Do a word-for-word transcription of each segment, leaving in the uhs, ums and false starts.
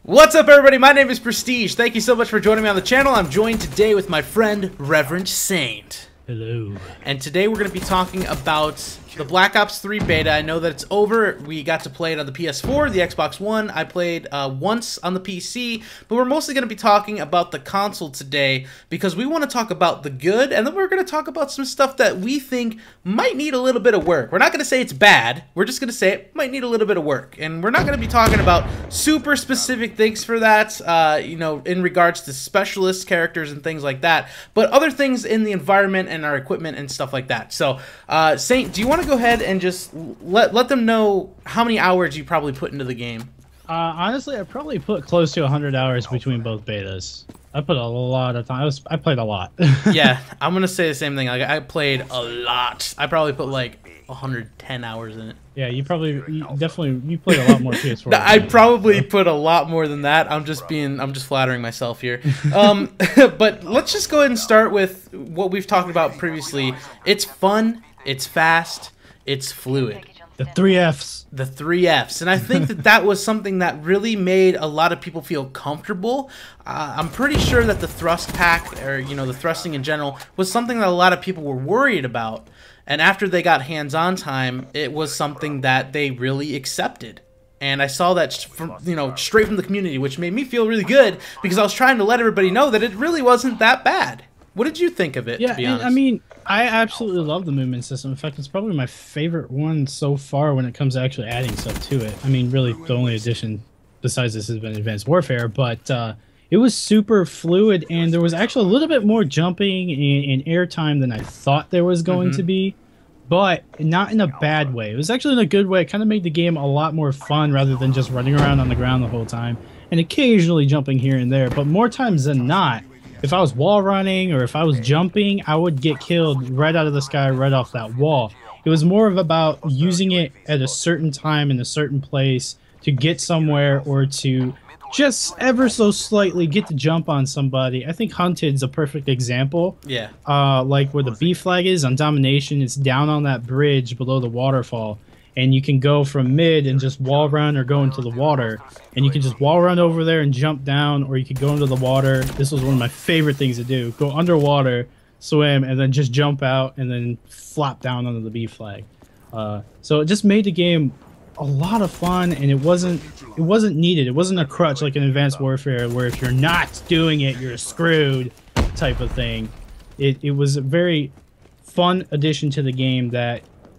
What's up, everybody? My name is Prestige. Thank you so much for joining me on the channel. I'm joined today with my friend, Reverend Saint. Hello. And today we're going to be talking about the Black Ops three beta. I know that it's over. We got to play it on the P S four, the Xbox One. I played uh, once on the P C, but we're mostly going to be talking about the console today because we want to talk about the good, and then we're going to talk about some stuff that we think might need a little bit of work. We're not going to say it's bad. We're just going to say it might need a little bit of work, and we're not going to be talking about super specific things for that, uh, you know, in regards to specialist characters and things like that, but other things in the environment and our equipment and stuff like that. So, uh, Saint, do you want to go ahead and just let let them know how many hours you probably put into the game? Uh, honestly, I probably put close to one hundred hours between both betas. I put a lot of time. I, was, I played a lot. Yeah, I'm gonna say the same thing. Like, I played a lot. I probably put like one hundred ten hours in it. Yeah, you probably, you definitely, you played a lot more P S four. I probably put a lot more than that. I'm just being, I'm just flattering myself here. Um, but let's just go ahead and start with what we've talked about previously. It's fun. It's fast. It's fluid. The three Fs. The three Fs. And I think that that was something that really made a lot of people feel comfortable. Uh, I'm pretty sure that the thrust pack, or, you know, the thrusting in general, was something that a lot of people were worried about. And after they got hands-on time, it was something that they really accepted. And I saw that from, you know, straight from the community, which made me feel really good because I was trying to let everybody know that it really wasn't that bad. What did you think of it, Yeah, to be and, honest? I mean, I absolutely love the movement system. In fact, it's probably my favorite one so far when it comes to actually adding stuff to it. I mean, really, the only addition besides this has been Advanced Warfare, but uh, it was super fluid, and there was actually a little bit more jumping and, and air time than I thought there was going Mm-hmm. to be, but not in a bad way. It was actually in a good way. It kind of made the game a lot more fun rather than just running around on the ground the whole time and occasionally jumping here and there, but more times than not, if I was wall running or if I was jumping, I would get killed right out of the sky, right off that wall. It was more of about using it at a certain time in a certain place to get somewhere or to just ever so slightly get the jump on somebody. I think Hunted's a perfect example. Yeah. Uh, like where the B flag is on Domination, it's down on that bridge below the waterfall. And you can go from mid and just wall run or go into the water. And you can just wall run over there and jump down, or you could go into the water. This was one of my favorite things to do. Go underwater, swim, and then just jump out and then flop down under the B flag. Uh, so it just made the game a lot of fun, and it wasn't it wasn't needed. It wasn't a crutch like in Advanced Warfare where if you're not doing it, you're screwed type of thing. It, it was a very fun addition to the game that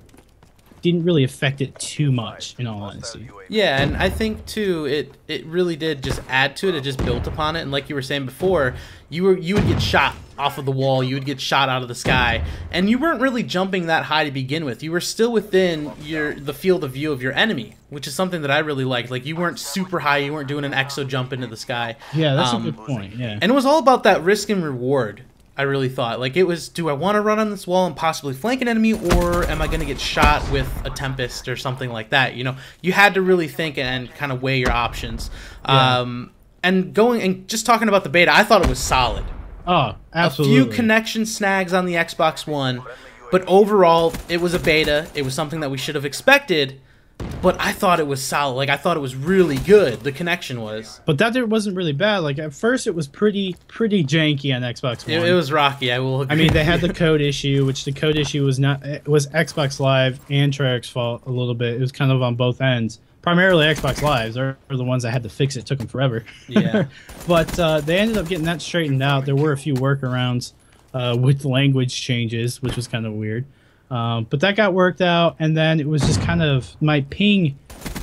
didn't really affect it too much, in all honesty. Yeah, and I think too, it it really did just add to it. It just built upon it, and like you were saying before, you were you would get shot off of the wall, you would get shot out of the sky, and you weren't really jumping that high to begin with. You were still within your the field of view of your enemy, which is something that I really liked. Like, you weren't super high, you weren't doing an exo jump into the sky. Yeah, that's um, a good point. Yeah, and it was all about that risk and reward. I really thought, like, it was, do I want to run on this wall and possibly flank an enemy, or am I going to get shot with a Tempest or something like that? You know, you had to really think and kind of weigh your options. Yeah. Um, and going and just talking about the beta, I thought it was solid. Oh, absolutely. A few connection snags on the Xbox One, but overall, it was a beta. It was something that we should have expected. But I thought it was solid. Like, I thought it was really good. The connection was. But that there wasn't really bad. Like, at first it was pretty pretty janky on Xbox One. It, it was rocky, I will agree. I mean, they had the code issue, which the code issue was not it was Xbox Live and Treyarch's fault a little bit. It was kind of on both ends. Primarily Xbox Lives are the ones that had to fix it. It took them forever. Yeah. But uh, they ended up getting that straightened out. There were a few workarounds uh, with language changes, which was kind of weird. Um, but that got worked out, and then it was just kind of, my ping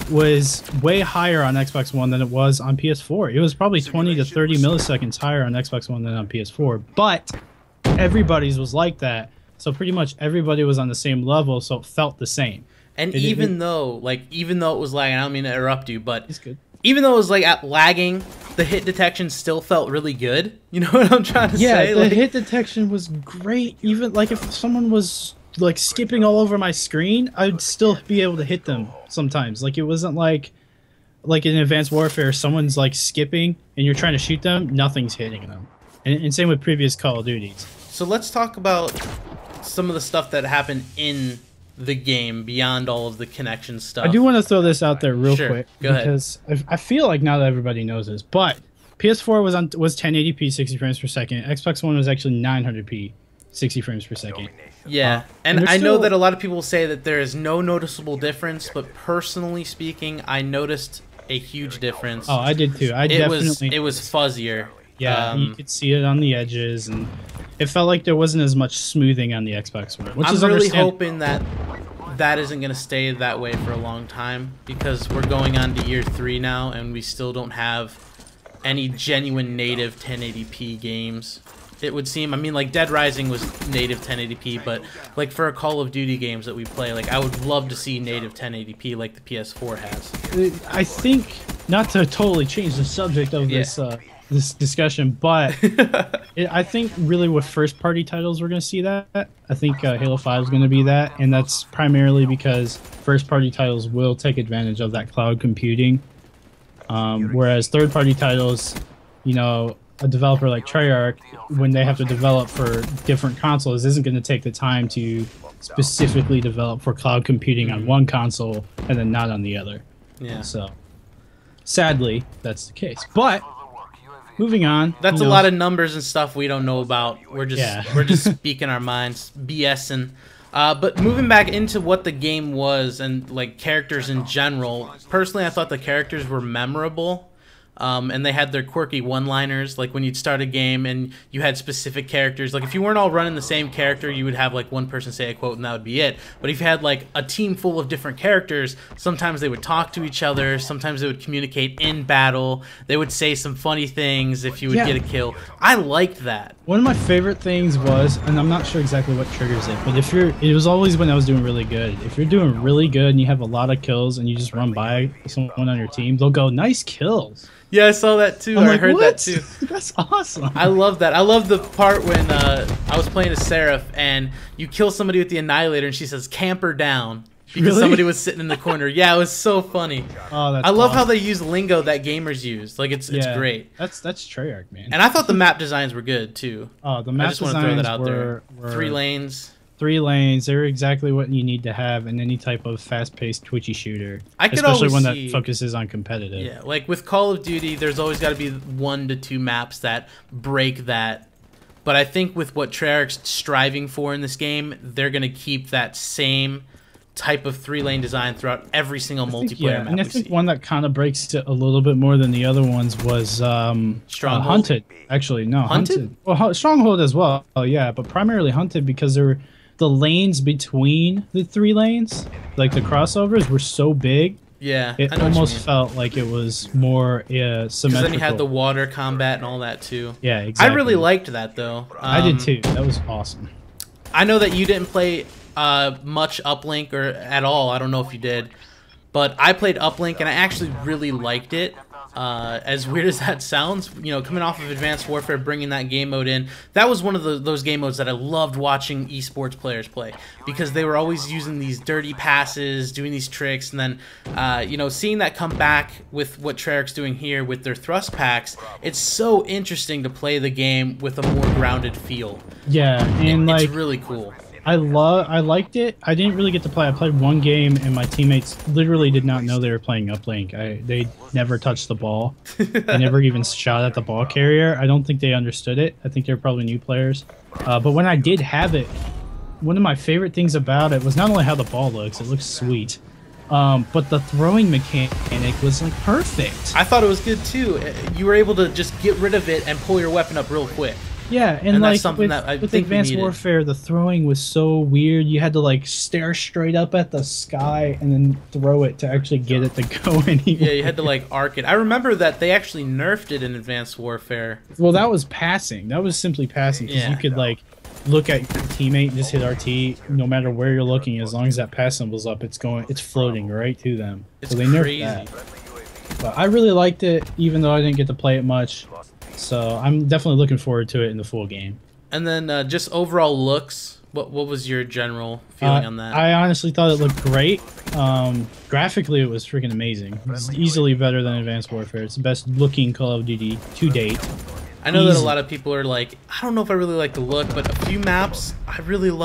was way higher on Xbox One than it was on P S four. It was probably twenty to thirty milliseconds higher on Xbox One than on P S four, but everybody's was like that, so pretty much everybody was on the same level, so it felt the same. And it, even it, though, like, even though it was lagging, I don't mean to interrupt you, but it's good. Even though it was like at lagging, the hit detection still felt really good. You know what I'm trying to yeah, say? Yeah, the like, hit detection was great. Even like if someone was like skipping all over my screen, I'd still be able to hit them sometimes. Like, it wasn't like like in Advanced Warfare, someone's like skipping and you're trying to shoot them, nothing's hitting them. And, and same with previous Call of Duties. So let's talk about some of the stuff that happened in the game beyond all of the connection stuff. I do want to throw this out there real sure. quick Go because I, I feel like not everybody knows this, but P S four was on was ten eighty p, sixty frames per second. Xbox One was actually nine hundred p, sixty frames per second. Yeah, uh, and, and I still... know that a lot of people say that there is no noticeable difference, but personally speaking, I noticed a huge difference. Oh, I did too. I it definitely. Was, it was fuzzier. Yeah, um, you could see it on the edges, and it felt like there wasn't as much smoothing on the Xbox One. Which I'm is really hoping that that isn't going to stay that way for a long time, because we're going on to year three now, and we still don't have any genuine native ten eighty p games. It would seem. I mean, like Dead Rising was native ten eighty p, but like for a Call of Duty games that we play, like I would love to see native ten eighty p like the P S four has. I think, not to totally change the subject of this yeah. uh, this discussion, but it, I think really with first-party titles we're going to see that. I think uh, Halo five is going to be that, and that's primarily because first-party titles will take advantage of that cloud computing, um, whereas third-party titles, you know, a developer like Treyarch, when they have to develop for different consoles, isn't going to take the time to specifically develop for cloud computing on one console and then not on the other. Yeah. So, sadly, that's the case. But moving on. That's a know, lot of numbers and stuff we don't know about. We're just yeah. we're just speaking our minds, BSing. Uh, but moving back into what the game was and like characters in general, personally, I thought the characters were memorable. Um, and they had their quirky one-liners, like when you'd start a game and you had specific characters. Like if you weren't all running the same character, you would have like one person say a quote and that would be it. But if you had like a team full of different characters, sometimes they would talk to each other, sometimes they would communicate in battle, they would say some funny things if you would yeah. get a kill. I liked that. One of my favorite things was, and I'm not sure exactly what triggers it, but if you're, it was always when I was doing really good. If you're doing really good and you have a lot of kills and you just run by someone on your team, they'll go, "Nice kills." Yeah, I saw that too. I'm I like, heard what? that too. That's awesome. I love that. I love the part when uh, I was playing as Seraph and you kill somebody with the Annihilator and she says, "Camper down," because really? somebody was sitting in the corner. Yeah, it was so funny. Oh, that's I love awesome. how they use lingo that gamers use. Like it's yeah, it's great. That's that's Treyarch, man. And I thought the map designs were good too. Oh, the map I just designs want to throw that out were, there. were Three lanes. Three lanes. They're exactly what you need to have in any type of fast-paced, twitchy shooter. I could especially always one see, that focuses on competitive. Yeah, like with Call of Duty, there's always got to be one to two maps that break that. But I think with what Treyarch's striving for in this game, they're going to keep that same type of three-lane design throughout every single I think, multiplayer yeah, map and I we think see. one that kind of breaks it a little bit more than the other ones was um, Stronghold? Uh, Hunted. Actually, no, Hunted. Hunted. Well, Stronghold as well. Oh yeah, but primarily Hunted because there were the lanes between the three lanes, like the crossovers, were so big. Yeah, it I know almost felt like it was more uh, symmetrical. Because then you had the water combat and all that too. Yeah, exactly. I really liked that though. Um, I did too. That was awesome. I know that you didn't play uh, much uplink or at all. I don't know if you did, but I played uplink and I actually really liked it. Uh, as weird as that sounds, you know, coming off of Advanced Warfare, bringing that game mode in, that was one of the, those game modes that I loved watching esports players play, because they were always using these dirty passes, doing these tricks, and then, uh, you know, seeing that come back with what Treyarch's doing here with their thrust packs, it's so interesting to play the game with a more grounded feel. Yeah, and it, like, it's really cool. I love, I liked it. I didn't really get to play. I played one game, and my teammates literally did not know they were playing uplink. I, they never touched the ball. They never even shot at the ball carrier. I don't think they understood it. I think they're probably new players. Uh, but when I did have it, one of my favorite things about it was not only how the ball looks, it looks sweet, um, but the throwing mechanic was like perfect. I thought it was good too. You were able to just get rid of it and pull your weapon up real quick. Yeah, and, and like that's something with, that I with think Advanced we needed. Warfare, the throwing was so weird. You had to like stare straight up at the sky and then throw it to actually get it to go anywhere. Yeah, you had to like arc it. I remember that they actually nerfed it in Advanced Warfare. Well, that was passing. That was simply passing, because Yeah. you could like look at your teammate and just hit R T. No matter where you're looking, as long as that pass symbol's up, it's going, it's floating right to them. It's so they crazy. nerfed that. But I really liked it, even though I didn't get to play it much. So I'm definitely looking forward to it in the full game. And then uh, just overall looks, what what was your general feeling uh, on that? I honestly thought it looked great. Um, graphically, it was freaking amazing. It's easily better than Advanced Warfare. It's the best looking Call of Duty to date. I know Easy. that a lot of people are like, I don't know if I really like the look, but a few maps I really loved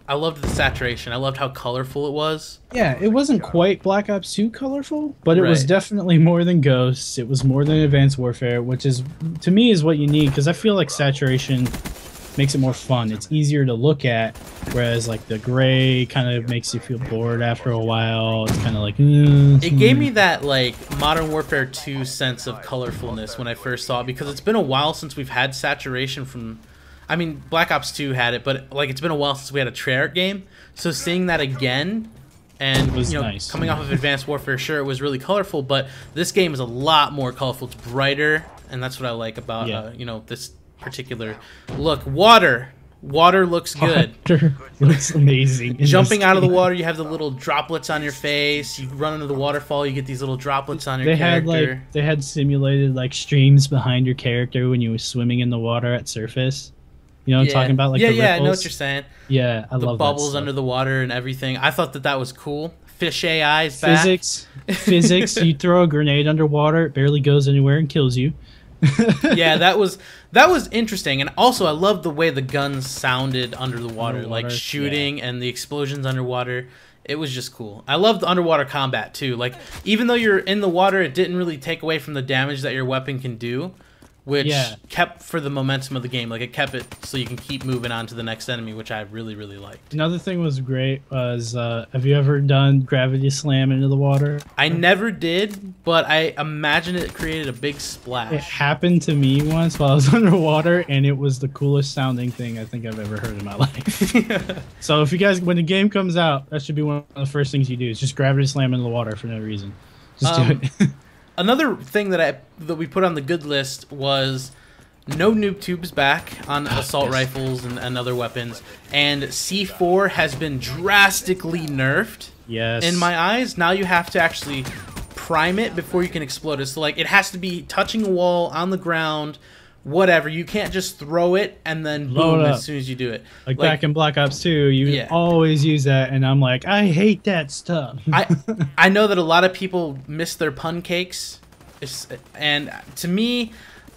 I loved the saturation. I loved how colorful it was. Yeah, it wasn't quite Black Ops two colorful, but it right. was definitely more than Ghosts. It was more than Advanced Warfare, which is, to me, is what you need, because I feel like saturation makes it more fun. It's easier to look at, whereas like the gray kind of makes you feel bored after a while. It's kind of like... Mm, it gave me that like Modern Warfare two sense of colorfulness when I first saw it, because it's been a while since we've had saturation from... I mean, Black Ops two had it, but like it's been a while since we had a Treyarch game. So seeing that again, and was you know, nice. coming off of Advanced Warfare, sure, it was really colorful, but this game is a lot more colorful. It's brighter, and that's what I like about yeah. uh, you know, this particular look. Water, water looks good. Water looks amazing. Jumping out of the water, you have the little droplets on your face. You run into the waterfall, you get these little droplets on your they character. Had like they had simulated like streams behind your character when you were swimming in the water at surface. You know what yeah. I'm talking about? Like yeah, the yeah, ripples? I know what you're saying. Yeah, I the love bubbles that under the water and everything. I thought that that was cool. Fish A I is back. Physics, physics. You throw a grenade underwater, it barely goes anywhere and kills you. Yeah, that was that was interesting, and also I love the way the guns sounded under the water, underwater, like shooting yeah. and the explosions underwater. It was just cool. I love the underwater combat too. Like even though you're in the water, it didn't really take away from the damage that your weapon can do, which yeah. kept for the momentum of the game. Like it kept it so you can keep moving on to the next enemy, which I really, really liked. Another thing was great was, uh, have you ever done gravity slam into the water? I never did, but I imagine it created a big splash. It happened to me once while I was underwater, and it was the coolest sounding thing I think I've ever heard in my life. So if you guys, when the game comes out, that should be one of the first things you do, is just gravity slam into the water for no reason. Just um, do it. Another thing that I that we put on the good list was no noob tubes back on assault rifles and, and other weapons, and C four has been drastically nerfed. Yes. In my eyes, now you have to actually prime it before you can explode it. So like it has to be touching a wall, on the ground, whatever. You can't just throw it and then boom as soon as you do it. Like, like back in Black Ops two, you yeah. always use that, and I'm like, I hate that stuff. I I know that a lot of people miss their pun cakes, it's, and to me,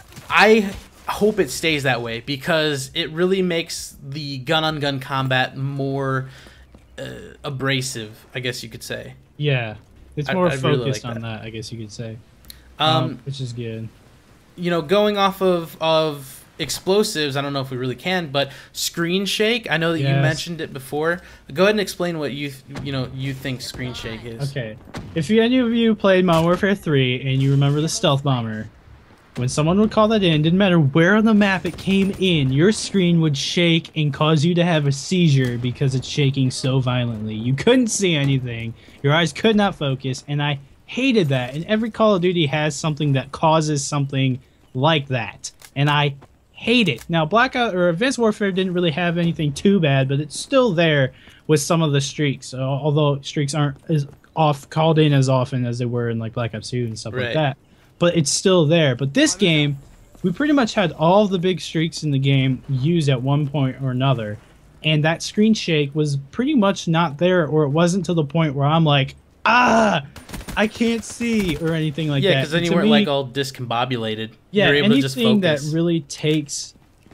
I hope it stays that way because it really makes the gun-on-gun combat more uh, abrasive, I guess you could say. Yeah, it's more I, I focused really like on that. that, I guess you could say, um, um, which is good. You know, going off of of explosives, I don't know if we really can, but screen shake. I know that yes. you mentioned it before. Go ahead and explain what you you know you think screen shake is. Okay, if you, any of you played Modern Warfare three and you remember the stealth bomber, when someone would call that in, didn't matter where on the map it came in, your screen would shake and cause you to have a seizure because it's shaking so violently. You couldn't see anything. Your eyes could not focus, and I hated that. And every Call of Duty has something that causes something like that, and I hate it. Now, Blackout or Advanced Warfare didn't really have anything too bad, but it's still there with some of the streaks. So, although streaks aren't as off called in as often as they were in like Black Ops two and stuff right. like that, but it's still there. But this game, we pretty much had all the big streaks in the game used at one point or another, and that screen shake was pretty much not there, or it wasn't to the point where I'm like, ah, I can't see or anything like yeah, that. Yeah, because then you to weren't me, like all discombobulated. Yeah, You're able anything to just focus. that really takes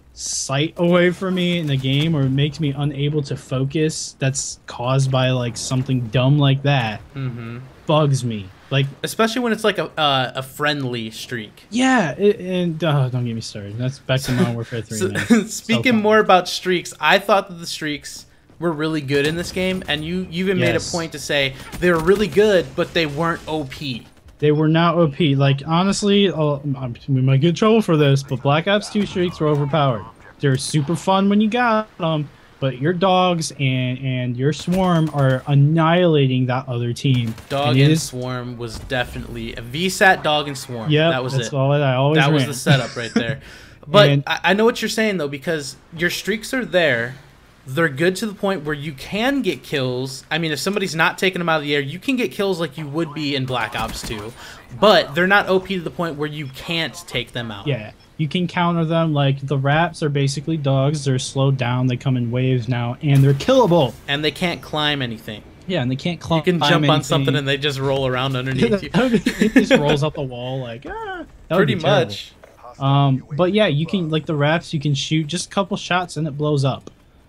sight away from me in the game or makes me unable to focus, that's caused by like something dumb like that, mm-hmm. bugs me. Like, especially when it's like a uh, a friendly streak. Yeah, it, and uh, don't get me started. That's back to Modern Warfare three. So, man. Speaking so more about streaks, I thought that the streaks were really good in this game, and you, you even yes. made a point to say they were really good, but they weren't O P. They were not O P. Like, honestly, I'll, we might get in trouble for this, but Black Ops two streaks were overpowered. They're super fun when you got them, but your dogs and, and your swarm are annihilating that other team. Dog and, and is, swarm was definitely a V SAT, dog and swarm. Yeah, that was that's it. All I always that ran. was the setup right there. But and, I, I know what you're saying, though, because your streaks are there. They're good to the point where you can get kills. I mean, if somebody's not taking them out of the air, you can get kills like you would be in Black Ops two. But they're not O P to the point where you can't take them out. Yeah, you can counter them. Like, the rats are basically dogs. They're slowed down. They come in waves now, and they're killable. And they can't climb anything. Yeah, and they can't climb You can jump anything. on something, and they just roll around underneath you. It just rolls up the wall like, ah. That Pretty much. Um, but yeah, you can, like the rats, you can shoot just a couple shots, and it blows up.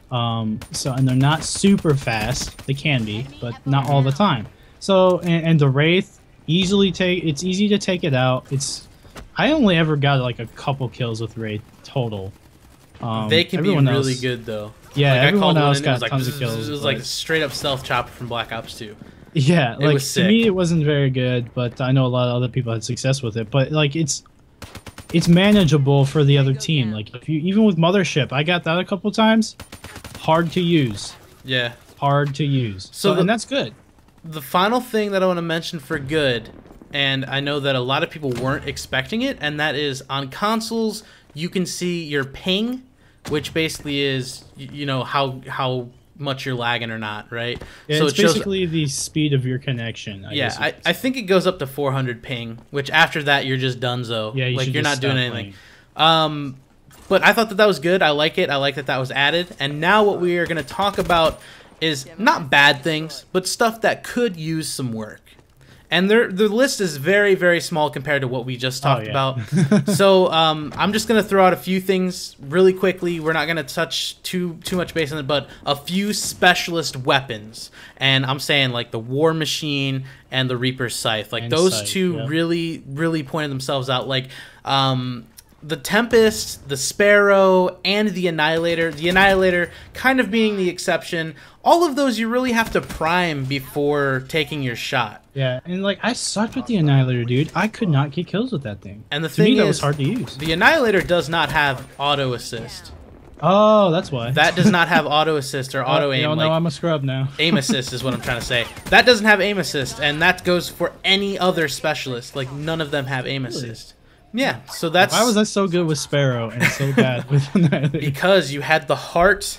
Um, so and they're not super fast. They can be, but not all the time. So and, and the Wraith easily take. It's easy to take it out. It's I only ever got like a couple kills with Wraith total. Um, they can be really else, good though. Yeah, like, everyone I else in, got like, tons of kills. It was like a straight up stealth chopper from Black Ops two. Yeah, it like was to me it wasn't very good, but I know a lot of other people had success with it. But like it's it's manageable for the other team. Like if you even with Mothership, I got that a couple times. Hard to use. Yeah. Hard to use. So, so the, and that's good. The final thing that I want to mention for good, and I know that a lot of people weren't expecting it, and that is on consoles you can see your ping, which basically is you know how how much you're lagging or not, right? Yeah, so it's it shows, basically the speed of your connection. I yeah, guess I, I think it goes up to four hundred ping, which after that you're just donezo. Yeah, you like should you're just not doing stop anything. Um, but I thought that that was good. I like it. I like that that was added. And now what we are going to talk about is not bad things, but stuff that could use some work. And their the list is very, very small compared to what we just talked oh, yeah. about. So um, I'm just going to throw out a few things really quickly. We're not going to touch too too much base on it, but a few specialist weapons. And I'm saying like the War Machine and the Reaper's Scythe. Like and those Scythe, two yeah. really, really pointed themselves out. Like um, the Tempest, the Sparrow, and the Annihilator. The Annihilator kind of being the exception. All of those you really have to prime before taking your shot. Yeah, and like I sucked with the Annihilator, dude. I could not get kills with that thing. And the to thing me, that is, was hard to use. The Annihilator does not have auto assist. Oh, that's why. That does not have auto assist or auto aim. Oh, no, like, I'm a scrub now. Aim assist is what I'm trying to say. That doesn't have aim assist, and that goes for any other specialist. Like none of them have aim assist. Yeah, so that's why was I so good with Sparrow and so bad with Annihilator? Because you had the heart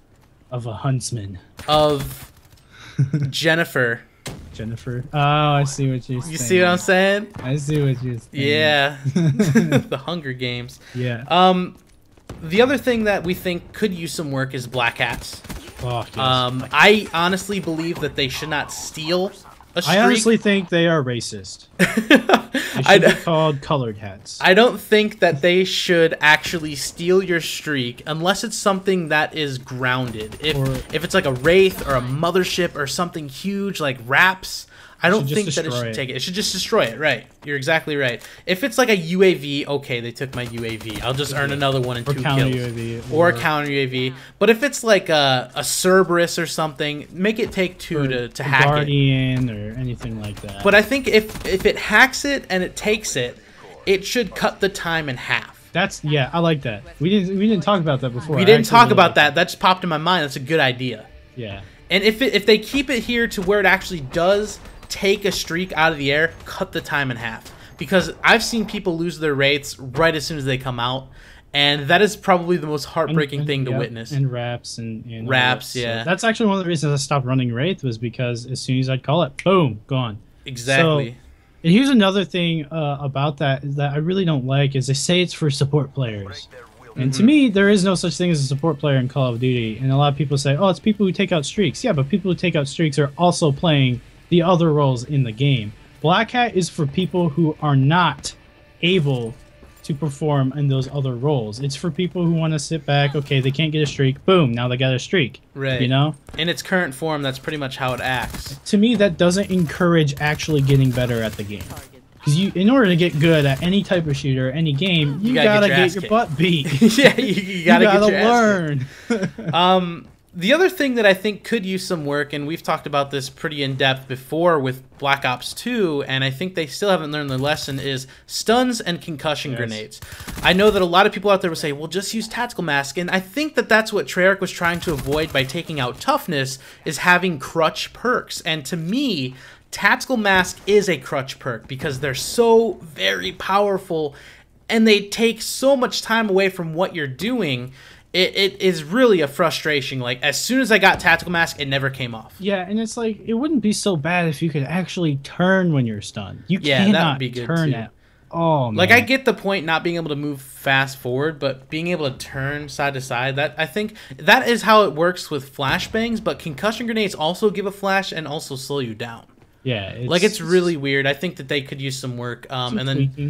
of a huntsman of Jennifer. Jennifer. Oh, I see what you're saying. You see what I'm saying? I see what you're saying. Yeah. The Hunger Games. Yeah. Um, the other thing that we think could use some work is black hats. Oh, yes. Um, I honestly believe that they should not steal a streak. I honestly think they are racist. They should be called colored hats. I don't think that they should actually steal your streak unless it's something that is grounded. If Or- if it's like a Wraith or a Mothership or something huge like Wraps, I don't should think just that it destroy should it. take it. It should just destroy it, right. You're exactly right. If it's like a U A V, okay, they took my U A V. I'll just earn another one in Or two counter kills. U A V. Or a counter U A V. But if it's like a, a Cerberus or something, make it take two or to, to a hack it. Guardian or anything like that. But I think if if it hacks it and it takes it, it should cut the time in half. That's yeah, I like that. We didn't we didn't talk about that before. We I didn't actually talk really about like that. That just popped in my mind. That's a good idea. Yeah. And if it, if they keep it here to where it actually does take a streak out of the air, cut the time in half. Because I've seen people lose their Wraiths right as soon as they come out, and that is probably the most heartbreaking and, and, thing to yep, witness. And Wraps and, and Wraps, that. yeah. So that's actually one of the reasons I stopped running Wraith was because as soon as I'd call it, boom, gone. Exactly. So, and here's another thing uh, about that is that I really don't like is they say it's for support players. And Mm-hmm. to me, there is no such thing as a support player in Call of Duty. And a lot of people say, oh, it's people who take out streaks. Yeah, but people who take out streaks are also playing the other roles in the game. Black Hat is for people who are not able to perform in those other roles. It's for people who want to sit back, okay, they can't get a streak, boom, now they got a streak. Right. You know? In its current form, that's pretty much how it acts. To me, that doesn't encourage actually getting better at the game. Because you, in order to get good at any type of shooter, any game, you, You gotta, gotta get your get, ass your kicked. butt beat. Yeah, you, you gotta, you gotta get your ass kicked. learn. Um, the other thing that I think could use some work, and we've talked about this pretty in depth before with Black Ops two, and I think they still haven't learned their lesson, is stuns and concussion Yes. grenades. I know that a lot of people out there will say, well, just use Tactical Mask, and I think that that's what Treyarch was trying to avoid by taking out Toughness, is having crutch perks. And to me, Tactical Mask is a crutch perk because they're so very powerful, and they take so much time away from what you're doing. It, it is really a frustration. Like, as soon as I got Tactical Mask, it never came off. Yeah, and it's like, it wouldn't be so bad if you could actually turn when you're stunned. You Yeah, that would cannot be good turn too. at Oh, man. Like, I get the point not being able to move fast forward, but being able to turn side to side, that I think that is how it works with flashbangs, but concussion grenades also give a flash and also slow you down. Yeah. It's, Like, it's really weird. I think that they could use some work. Um, some and then tweaking.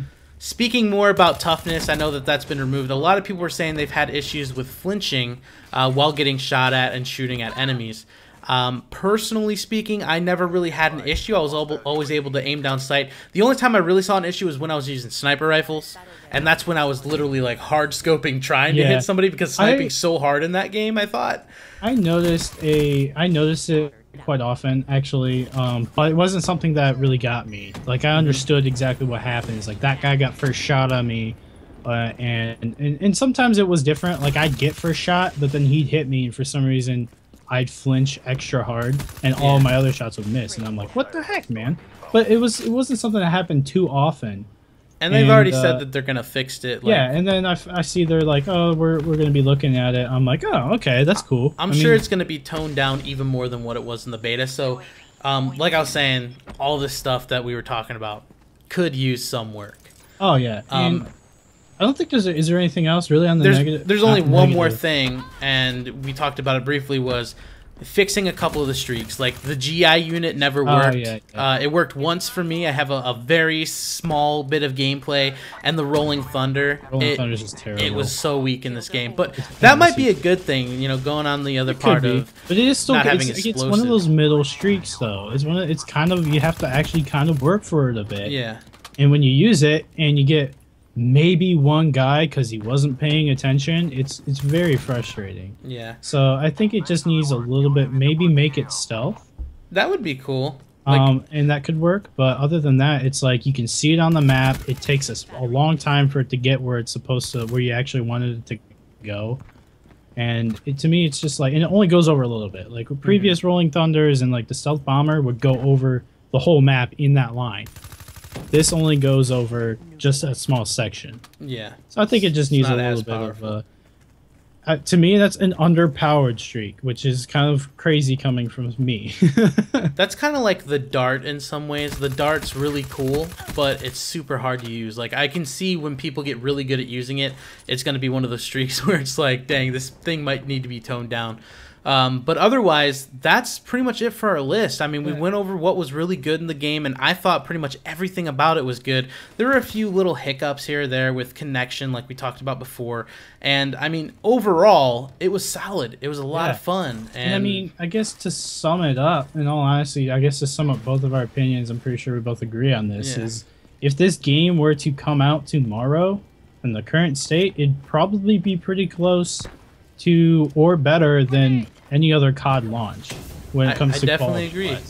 speaking more about toughness, I know that that's been removed. A lot of people were saying they've had issues with flinching uh, while getting shot at and shooting at enemies. Um, personally speaking, I never really had an issue. I was always able to aim down sight. The only time I really saw an issue was when I was using sniper rifles, and that's when I was literally like hard scoping trying yeah. to hit somebody because sniping's I, so hard in that game, I thought. I noticed a I noticed it quite often actually, um, but it wasn't something that really got me. Like I understood exactly what happens. Like that guy got first shot on me, uh, and, and and sometimes it was different. Like I'd get first shot, but then he'd hit me, and for some reason I'd flinch extra hard, and all yeah. my other shots would miss, and I'm like, "What the heck, man?" But it was it wasn't something that happened too often. And they've and, already uh, said that they're gonna fix it. Like, yeah, and then I, I see they're like, "Oh, we're we're gonna be looking at it." I'm like, "Oh, okay, that's cool." I'm I sure mean, it's gonna be toned down even more than what it was in the beta. So, um, like I was saying, all this stuff that we were talking about could use some work. Oh yeah. Um, and I don't think there's a, is there anything else really on the there's, negative? There's only not one negative. more thing, and we talked about it briefly, was fixing a couple of the streaks. Like the G I unit never worked. Oh, yeah, yeah. Uh, it worked once for me. I have a, a very small bit of gameplay, and the Rolling Thunder. Rolling it, Thunder's just terrible. It was so weak in this game, but that might be a good thing. You know, going on the other It part could be, of but it is still not it's, having it's explosive. one of those middle streaks though. It's one of, it's kind of you have to actually kind of work for it a bit. Yeah. And when you use it and you get maybe one guy because he wasn't paying attention, it's it's very frustrating. Yeah. So I think it just needs a little bit, maybe make it stealth. That would be cool. Like, Um, and that could work, but other than that, it's like you can see it on the map. It takes us a long time for it to get where it's supposed to, where you actually wanted it to go. And it, to me, it's just like, and it only goes over a little bit. Like previous mm-hmm. Rolling Thunders and like the Stealth Bomber would go over the whole map in that line. This only goes over just a small section. Yeah. So I think it just needs a little bit of a... Uh, to me, that's an underpowered streak, which is kind of crazy coming from me. That's kind of like the dart in some ways. The dart's really cool, but it's super hard to use. Like, I can see when people get really good at using it, it's going to be one of those streaks where it's like, dang, this thing might need to be toned down. Um, but otherwise, that's pretty much it for our list. I mean, we went over what was really good in the game, and I thought pretty much everything about it was good. There were a few little hiccups here or there with connection, like we talked about before. And, I mean, overall, it was solid. It was a lot yeah. of fun. And, and, I mean, I guess to sum it up, in all honesty, I guess to sum up both of our opinions, I'm pretty sure we both agree on this, yeah. is if this game were to come out tomorrow in the current state, it'd probably be pretty close to or better than any other C O D launch when it comes I, I to definitely quality. agree.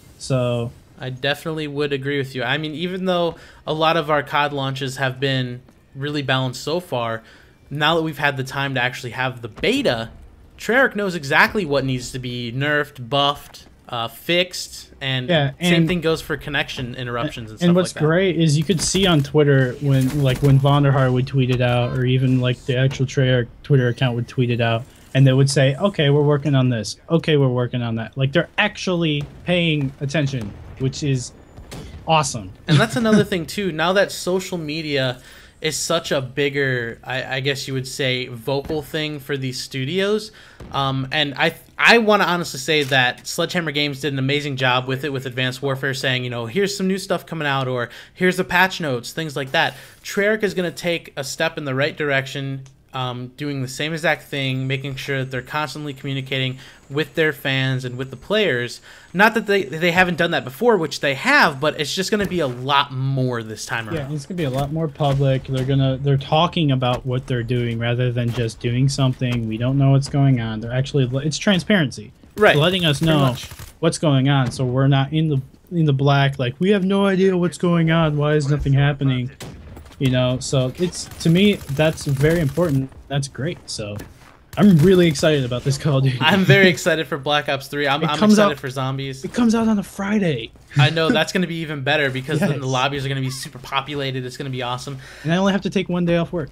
So I definitely would agree with you. I mean, even though a lot of our C O D launches have been really balanced so far, now that we've had the time to actually have the beta, Treyarch knows exactly what needs to be nerfed, buffed, uh, fixed, and, yeah, and same thing goes for connection interruptions and, and stuff and what's like that. great is you could see on Twitter when like when Vonderhaar would tweet it out, or even like the actual Treyarch Twitter account would tweet it out, and they would say, okay, we're working on this, okay, we're working on that. Like they're actually paying attention, which is awesome. And that's another thing too, now that social media is such a bigger, I, I guess you would say, vocal thing for these studios. Um, and I I want to honestly say that Sledgehammer Games did an amazing job with it, with Advanced Warfare, saying, you know, here's some new stuff coming out, or here's the patch notes, things like that. Treyarch is going to take a step in the right direction, um, doing the same exact thing, making sure that they're constantly communicating with their fans and with the players. Not that they they haven't done that before, which they have, but it's just going to be a lot more this time around. Yeah, it's going to be a lot more public. They're gonna they're talking about what they're doing rather than just doing something. We don't know what's going on. They're actually it's transparency, right? They're letting us know what's going on, so we're not in the in the black. Like we have no idea what's going on. Why is nothing happening? You know, so it's to me that's very important. That's great. So I'm really excited about this Call of Duty. I'm very excited for Black Ops three. I'm, I'm excited out, for Zombies. It comes out on a Friday. I know, that's going to be even better because yes. then the lobbies are going to be super populated. It's going to be awesome. And I only have to take one day off work.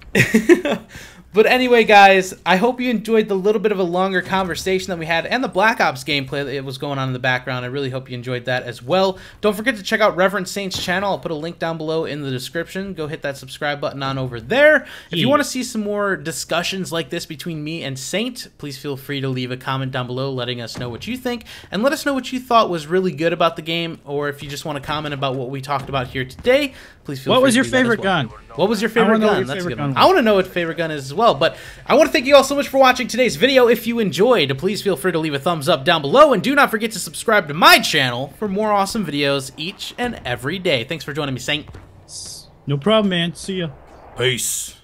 But anyway, guys, I hope you enjoyed the little bit of a longer conversation that we had and the Black Ops gameplay that was going on in the background. I really hope you enjoyed that as well. Don't forget to check out Reverend Saint's channel. I'll put a link down below in the description. Go hit that subscribe button on over there. If yeah. you want to see some more discussions like this between me and Saint, please feel free to leave a comment down below letting us know what you think. And let us know what you thought was really good about the game, or if you just want to comment about what we talked about here today, please feel What free was to your do that as favorite well. gun? What was your favorite wanna know what gun? your That's a favorite good one. gun I want to know what your favorite gun is as well. But I want to thank you all so much for watching today's video. If you enjoyed, please feel free to leave a thumbs up down below. And do not forget to subscribe to my channel for more awesome videos each and every day. Thanks for joining me, Saint. No problem, man. See ya. Peace.